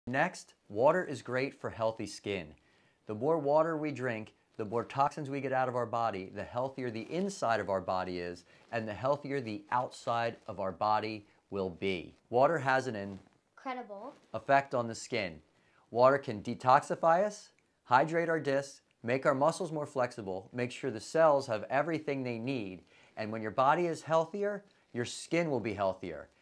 Next, water is great for healthy skin. The more water we drink, the more toxins we get out of our body, the healthier the inside of our body is, and the healthier the outside of our body will be. Water has an incredible effect on the skin. Water can detoxify us, hydrate our discs, make our muscles more flexible, make sure the cells have everything they need, and when your body is healthier, your skin will be healthier.